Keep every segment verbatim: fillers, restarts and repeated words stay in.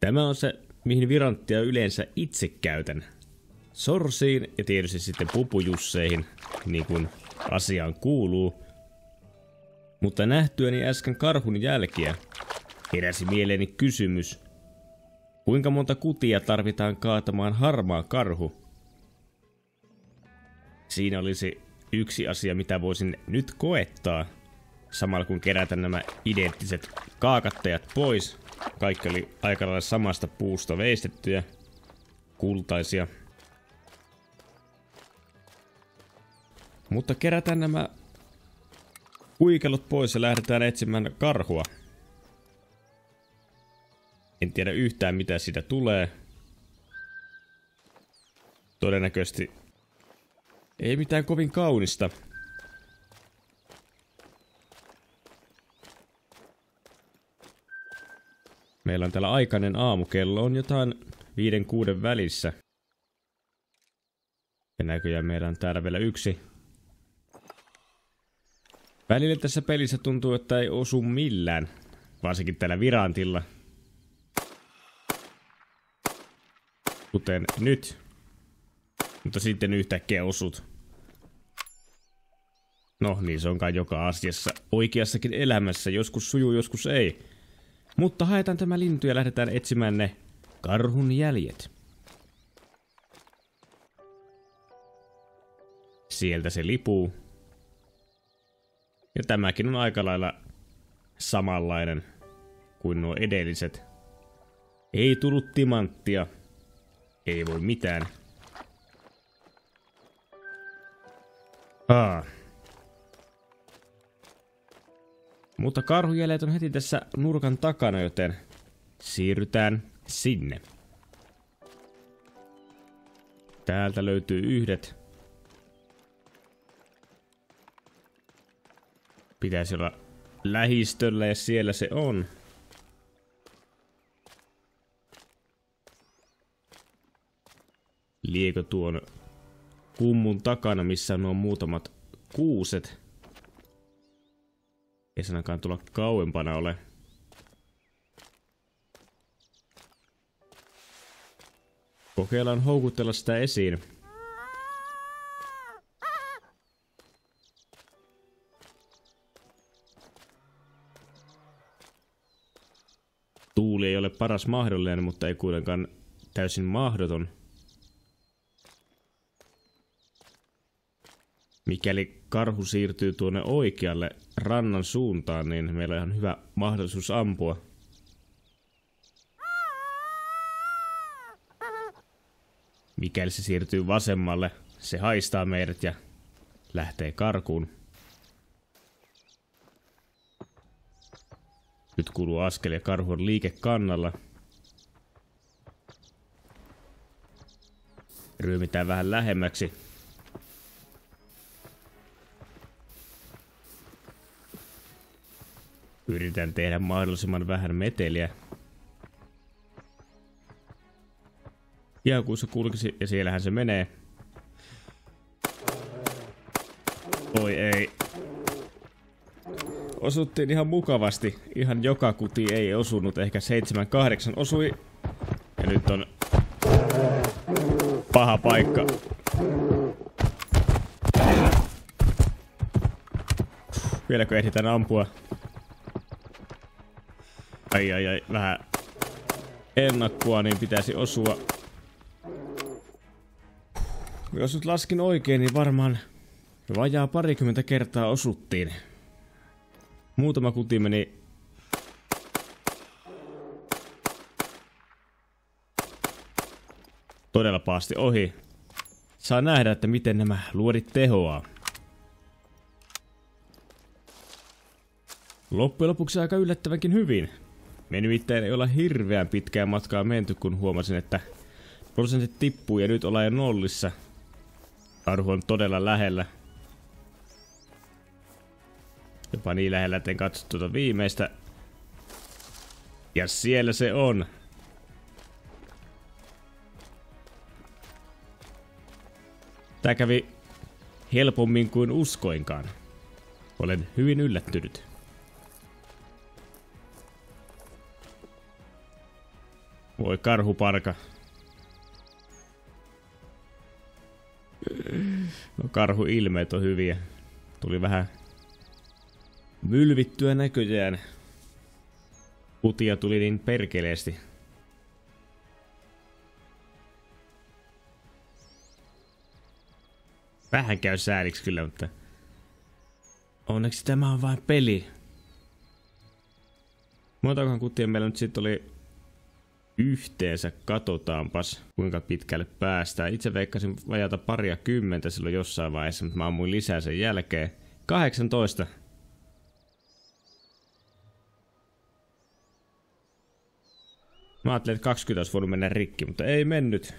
Tämä on se, mihin viranttia yleensä itse käytän. Sorsiin ja tietysti sitten pupujusseihin, niin kuin asiaan kuuluu. Mutta nähtyäni äsken karhun jälkiä, heräsi mieleeni kysymys. Kuinka monta kutia tarvitaan kaatamaan harmaa karhu? Siinä olisi yksi asia, mitä voisin nyt koettaa. Samalla kun kerätä nämä identtiset kaakattajat pois. Kaikki oli aika lailla samasta puusta veistettyjä. Kultaisia. Mutta kerätään nämä kuikelot pois ja lähdetään etsimään karhua. En tiedä yhtään mitä siitä tulee. Todennäköisesti ei mitään kovin kaunista. Meillä on täällä aikainen aamu, kello on jotain viiden kuuden välissä. Ja näköjään meillä on täällä vielä yksi. Välillä tässä pelissä tuntuu, että ei osu millään. Varsinkin täällä virantilla. Kuten nyt. Mutta sitten yhtäkkiä osut. No niin, se onkaan joka asiassa. Oikeassakin elämässä. Joskus sujuu, joskus ei. Mutta haetaan tämä lintu ja lähdetään etsimään ne karhun jäljet. Sieltä se lipuu. Ja tämäkin on aika lailla samanlainen kuin nuo edelliset. Ei tullut timanttia. Ei voi mitään. Ah. Mutta karhujäljet on heti tässä nurkan takana, joten siirrytään sinne. Täältä löytyy yhdet. Pitäisi olla lähistöllä ja siellä se on. Liekö tuon kummun takana, missä nuo muutamat kuuset? Ei sanakaan tulla kauempana ole. Kokeillaan houkutella sitä esiin. Tuuli ei ole paras mahdollinen, mutta ei kuitenkaan täysin mahdoton. Mikäli karhu siirtyy tuonne oikealle rannan suuntaan, niin meillä on ihan hyvä mahdollisuus ampua. Mikäli se siirtyy vasemmalle, se haistaa meidät ja lähtee karkuun. Nyt kuuluu askel ja karhu on liikekannalla. Ryhmitään vähän lähemmäksi. Yritän tehdä mahdollisimman vähän meteliä. Ja kun se kulkisi, ja siellähän se menee. Oi ei. Osuttiin ihan mukavasti. Ihan joka kuti ei osunut. Ehkä seitsemän kahdeksan osui. Ja nyt on paha paikka. Vieläkö ehditään ampua? Ai ai ai, vähän ennakkoa, niin pitäisi osua. Jos nyt laskin oikein, niin varmaan vajaa parikymmentä kertaa osuttiin. Muutama kuti meni todella pahasti ohi. Saa nähdä, että miten nämä luodit tehoaa. Loppujen lopuksi aika yllättävänkin hyvin. Me nimittäin ei olla hirveän pitkään matkaa menty, kun huomasin, että prosentit tippuu ja nyt ollaan jo nollissa. Karhu on todella lähellä. Jopa niin lähellä, etten katso tuota viimeistä. Ja siellä se on. Tää kävi helpommin kuin uskoinkaan. Olen hyvin yllättynyt. Voi karhuparka. No karhuilmeet on hyviä. Tuli vähän mylvittyä näköjään. Kutia tuli niin perkeleesti. Vähän käy sääliksi kyllä, mutta onneksi tämä on vain peli. Montakohan kutia meillä nyt sitten oli yhteensä? Katsotaanpas kuinka pitkälle päästään. Itse veikkasin vajata paria kymmentä silloin jossain vaiheessa, mutta mä ammuin lisää sen jälkeen. kahdeksantoista. Mä ajattelin, että kaksikymmentä olisi voinut mennä rikki, mutta ei mennyt.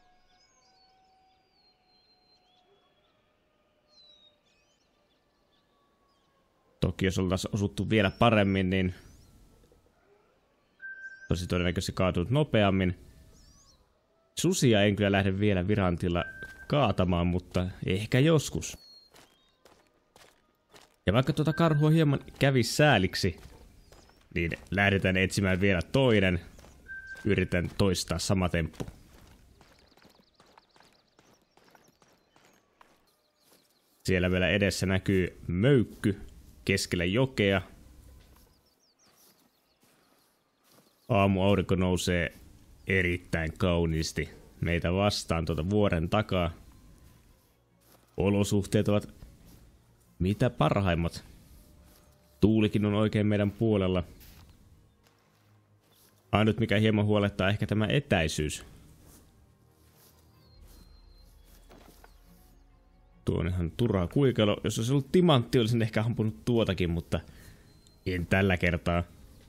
Toki jos oltaisiin osuttu vielä paremmin, niin tosi todennäköisesti kaatunut nopeammin. Susia en kyllä lähde vielä Virantilla kaatamaan, mutta ehkä joskus. Ja vaikka tuota karhua hieman kävi sääliksi, niin lähdetään etsimään vielä toinen. Yritän toistaa sama temppu. Siellä vielä edessä näkyy möykky keskellä jokea. Aamuaurinko nousee erittäin kauniisti meitä vastaan tuota vuoren takaa. Olosuhteet ovat mitä parhaimmat. Tuulikin on oikein meidän puolella. Ainut mikä hieman huolettaa ehkä tämä etäisyys. Tuo on ihan turhaa kuikelo. Jos olisi ollut timantti, olisin ehkä ampunut tuotakin, mutta en tällä kertaa.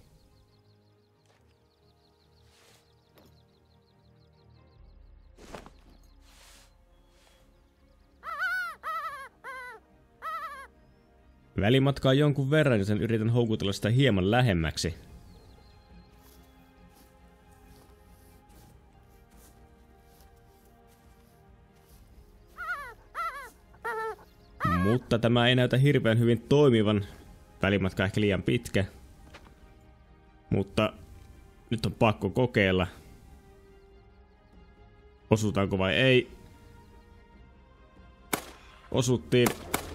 Välimatkaa on jonkun verran, joten yritän houkutella sitä hieman lähemmäksi. Mutta tämä ei näytä hirveän hyvin toimivan. Välimatka ehkä liian pitkä. Mutta nyt on pakko kokeilla. Osutaanko vai ei? Osuttiin.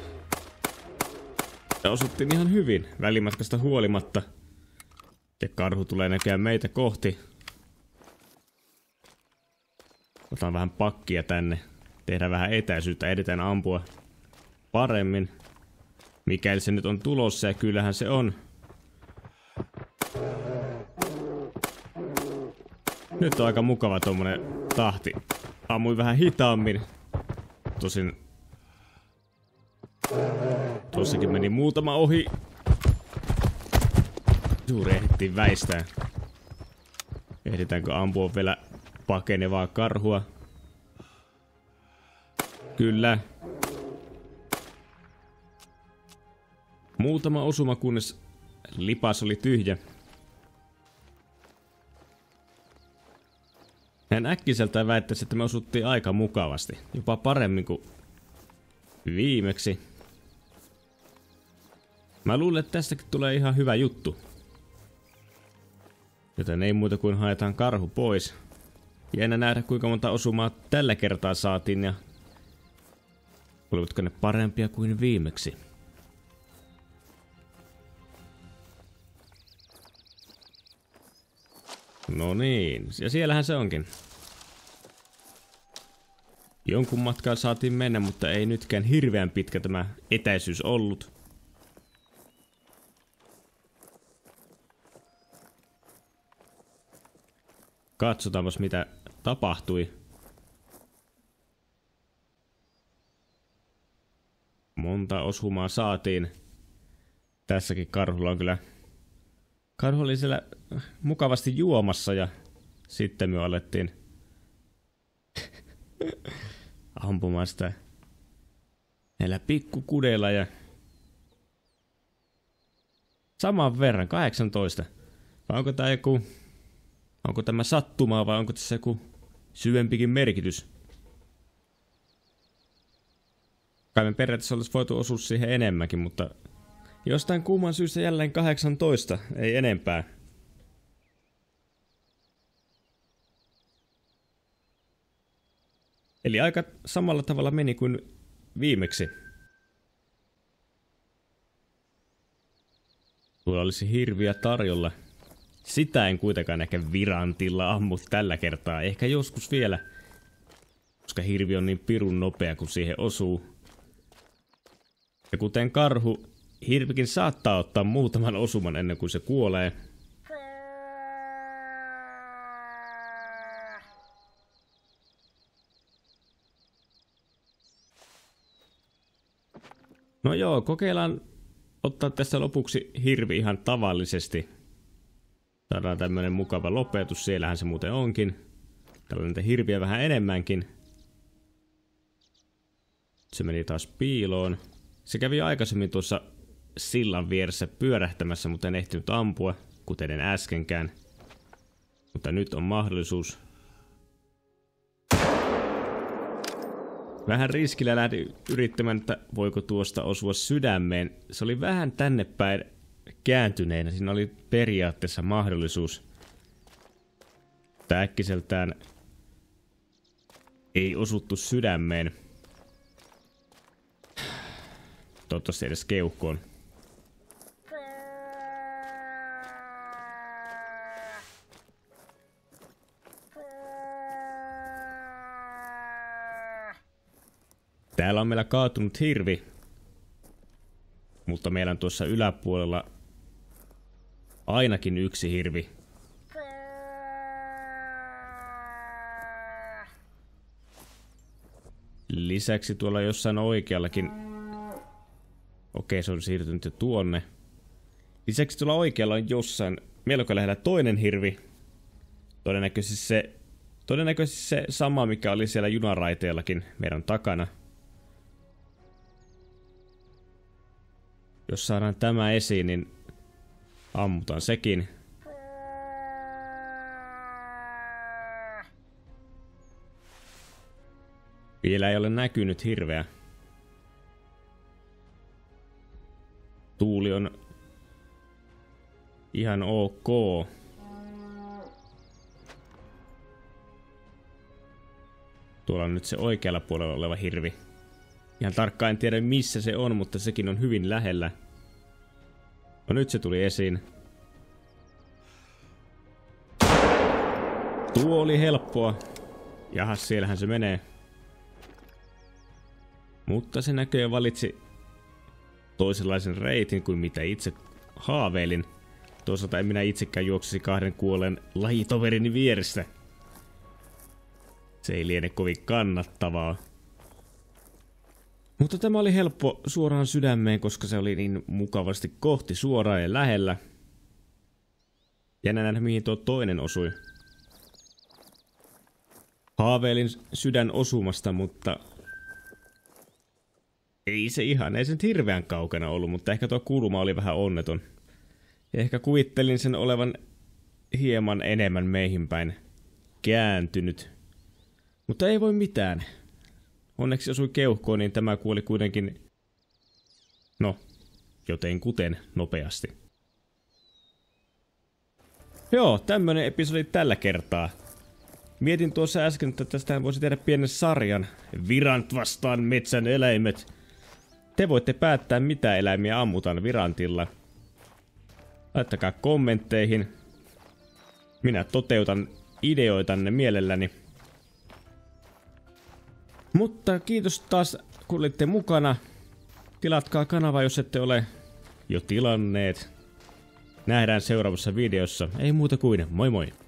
Ja osuttiin ihan hyvin välimatkasta huolimatta. Ja karhu tulee näköjään meitä kohti. Otan vähän pakkia tänne. Tehdään vähän etäisyyttä, edetään ampua paremmin. Mikäli se nyt on tulossa, ja kyllähän se on. Nyt on aika mukava tommonen tahti. Ammuin vähän hitaammin. Tosin tuossakin meni muutama ohi. Juuri ehdittiin väistää. Ehditäänkö ampua vielä pakenevaa karhua? Kyllä. Muutama osuma, kunnes lipas oli tyhjä. Hän äkkiseltään väittäisi, että me osuttiin aika mukavasti. Jopa paremmin kuin viimeksi. Mä luulen, että tästäkin tulee ihan hyvä juttu. Joten ei muuta kuin haetaan karhu pois. Jännä nähdä, kuinka monta osumaa tällä kertaa saatiin ja olivatko ne parempia kuin viimeksi. No niin, ja siellähän se onkin. Jonkun matkaa saatiin mennä, mutta ei nytkään hirveän pitkä tämä etäisyys ollut. Katsotaanpas mitä tapahtui. Monta osumaa saatiin. Tässäkin karhulla on kyllä... Karhu oli siellä mukavasti juomassa ja sitten me alettiin ampumaan sitä näillä pikkukudeilla ja saman verran, kahdeksantoista. Vai onko tää joku, onko tämä sattumaa vai onko tässä joku syvempikin merkitys? Kai me periaatteessa olisi voitu osua siihen enemmänkin, mutta jostain kumman syystä jälleen kahdeksantoista, ei enempää. Eli aika samalla tavalla meni kuin viimeksi. Tuolla olisi hirviä tarjolla. Sitä en kuitenkaan ehkä virantilla ammu tällä kertaa. Ehkä joskus vielä. Koska hirvi on niin pirun nopea, kun siihen osuu. Ja kuten karhu, hirvikin saattaa ottaa muutaman osuman ennen kuin se kuolee. No joo, kokeillaan ottaa tässä lopuksi hirvi ihan tavallisesti. Saadaan tämmönen mukava lopetus, siellähän se muuten onkin. Täällä on niitä hirviä vähän enemmänkin. Se meni taas piiloon. Se kävi aikaisemmin tuossa sillan vieressä pyörähtämässä, mutta en ehtinyt ampua, kuten en äskenkään. Mutta nyt on mahdollisuus. Vähän riskillä lähdin yrittämään, että voiko tuosta osua sydämeen. Se oli vähän tänne päin kääntyneenä. Siinä oli periaatteessa mahdollisuus. Mutta äkkiseltään ei osuttu sydämeen. Toivottavasti edes keuhkoon. Täällä on meillä kaatunut hirvi. Mutta meillä on tuossa yläpuolella ainakin yksi hirvi. Lisäksi tuolla jossain oikeallakin... Okei, se on siirtynyt jo tuonne. Lisäksi tuolla oikealla on jossain melko lähellä toinen hirvi. Todennäköisesti se, todennäköisesti se sama, mikä oli siellä junaraiteellakin meidän takana. Jos saadaan tämä esiin, niin ammutaan sekin. Vielä ei ole näkynyt hirveä. Tuuli on ihan ok. Tuolla on nyt se oikealla puolella oleva hirvi. Ihan tarkkaan en tiedä missä se on, mutta sekin on hyvin lähellä. No nyt se tuli esiin. Tuo oli helppoa. Jahas, siellähän se menee. Mutta se näköjään valitsi toisenlaisen reitin kuin mitä itse haaveilin. Toisaalta en minä itsekään juoksisi kahden kuolleen lajitoverini vierestä. Se ei liene kovin kannattavaa. Mutta tämä oli helppo suoraan sydämeen, koska se oli niin mukavasti kohti suoraan ja lähellä. Jännä nähdä mihin tuo toinen osui. Haaveilin sydän osumasta, mutta... Ei se ihan, ei se nyt hirveän kaukana ollut, mutta ehkä tuo kulma oli vähän onneton. Ja ehkä kuvittelin sen olevan hieman enemmän meihin päin kääntynyt. Mutta ei voi mitään. Onneksi osui keuhkoon, niin tämä kuoli kuitenkin, no, jotenkuten nopeasti. Joo, tämmönen episodi tällä kertaa. Mietin tuossa äsken, että tästä voisi tehdä pienen sarjan. Virant vastaan metsän eläimet. Te voitte päättää, mitä eläimiä ammutaan virantilla. Laittakaa kommentteihin. Minä toteutan ideoitanne mielelläni. Mutta kiitos taas, kun olitte mukana. Tilatkaa kanava, jos ette ole jo tilanneet. Nähdään seuraavassa videossa. Ei muuta kuin moi moi!